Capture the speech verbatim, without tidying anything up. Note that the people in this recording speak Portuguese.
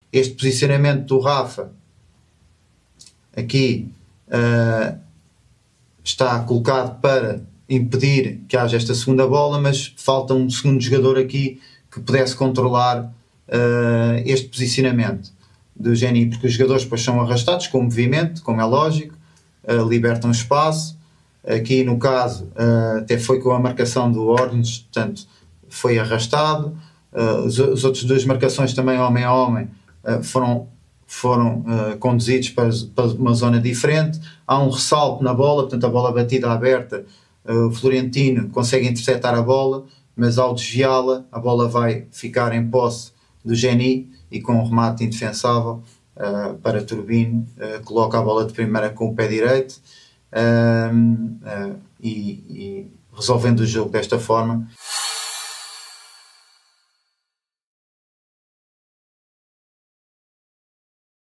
este posicionamento do Rafa aqui uh, está colocado para impedir que haja esta segunda bola, mas falta um segundo jogador aqui que pudesse controlar uh, este posicionamento do Geni, porque os jogadores depois são arrastados com o movimento, como é lógico, uh, libertam espaço. Aqui no caso uh, até foi com a marcação do Orns, portanto foi arrastado. Uh, os, os outros duas marcações também homem a homem uh, foram, foram uh, conduzidos para, para uma zona diferente. Há um ressalto na bola, portanto a bola batida aberta, uh, o Florentino consegue interceptar a bola, mas ao desviá-la a bola vai ficar em posse do Geni e com um remate indefensável uh, para Turbine, uh, coloca a bola de primeira com o pé direito uh, uh, e, e resolvendo o jogo desta forma.